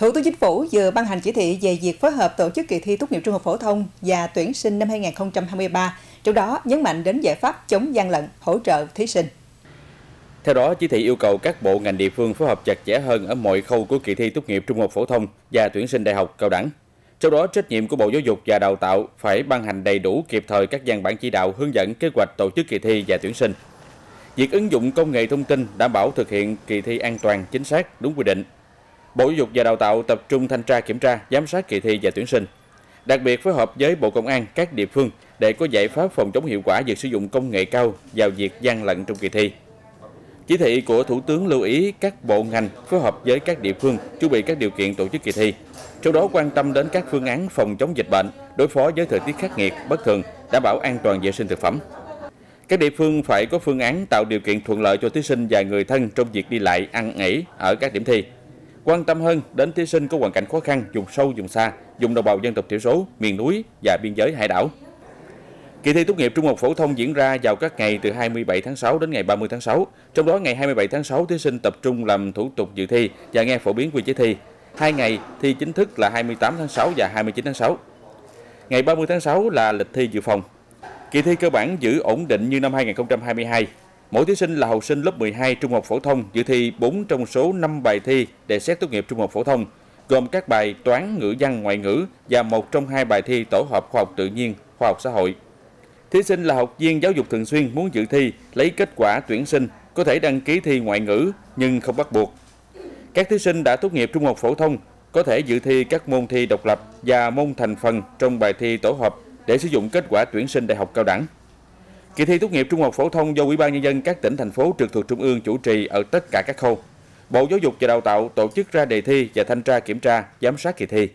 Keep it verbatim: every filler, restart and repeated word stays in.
Thủ tướng Chính phủ vừa ban hành chỉ thị về việc phối hợp tổ chức kỳ thi tốt nghiệp trung học phổ thông và tuyển sinh năm hai nghìn không trăm hai mươi ba, trong đó nhấn mạnh đến giải pháp chống gian lận, hỗ trợ thí sinh. Theo đó, chỉ thị yêu cầu các bộ ngành địa phương phối hợp chặt chẽ hơn ở mọi khâu của kỳ thi tốt nghiệp trung học phổ thông và tuyển sinh đại học cao đẳng. Trong đó, trách nhiệm của Bộ Giáo dục và Đào tạo phải ban hành đầy đủ kịp thời các văn bản chỉ đạo hướng dẫn kế hoạch tổ chức kỳ thi và tuyển sinh. Việc ứng dụng công nghệ thông tin đảm bảo thực hiện kỳ thi an toàn, chính xác, đúng quy định. Bộ Giáo dục và Đào tạo tập trung thanh tra kiểm tra, giám sát kỳ thi và tuyển sinh. Đặc biệt phối hợp với Bộ Công an, các địa phương để có giải pháp phòng chống hiệu quả việc sử dụng công nghệ cao vào việc gian lận trong kỳ thi. Chỉ thị của Thủ tướng lưu ý các bộ ngành phối hợp với các địa phương chuẩn bị các điều kiện tổ chức kỳ thi, trong đó quan tâm đến các phương án phòng chống dịch bệnh, đối phó với thời tiết khắc nghiệt, bất thường, đảm bảo an toàn vệ sinh thực phẩm. Các địa phương phải có phương án tạo điều kiện thuận lợi cho thí sinh và người thân trong việc đi lại, ăn nghỉ ở các điểm thi. Quan tâm hơn đến thí sinh có hoàn cảnh khó khăn, vùng sâu, vùng xa, vùng đồng bào dân tộc thiểu số, miền núi và biên giới hải đảo. Kỳ thi tốt nghiệp trung học phổ thông diễn ra vào các ngày từ hai mươi bảy tháng sáu đến ngày ba mươi tháng sáu. Trong đó ngày hai mươi bảy tháng sáu thí sinh tập trung làm thủ tục dự thi và nghe phổ biến quy chế thi. Hai ngày thi chính thức là hai mươi tám tháng sáu và hai mươi chín tháng sáu. Ngày ba mươi tháng sáu là lịch thi dự phòng. Kỳ thi cơ bản giữ ổn định như năm hai nghìn không trăm hai mươi hai. Mỗi thí sinh là học sinh lớp mười hai trung học phổ thông dự thi bốn trong số năm bài thi để xét tốt nghiệp trung học phổ thông, gồm các bài toán, ngữ văn, ngoại ngữ và một trong hai bài thi tổ hợp khoa học tự nhiên, khoa học xã hội. Thí sinh là học viên giáo dục thường xuyên muốn dự thi lấy kết quả tuyển sinh có thể đăng ký thi ngoại ngữ nhưng không bắt buộc. Các thí sinh đã tốt nghiệp trung học phổ thông có thể dự thi các môn thi độc lập và môn thành phần trong bài thi tổ hợp để sử dụng kết quả tuyển sinh đại học cao đẳng. Kỳ thi tốt nghiệp trung học phổ thông do Ủy ban Nhân dân các tỉnh, thành phố trực thuộc Trung ương chủ trì ở tất cả các khâu. Bộ Giáo dục và Đào tạo tổ chức ra đề thi và thanh tra kiểm tra, giám sát kỳ thi.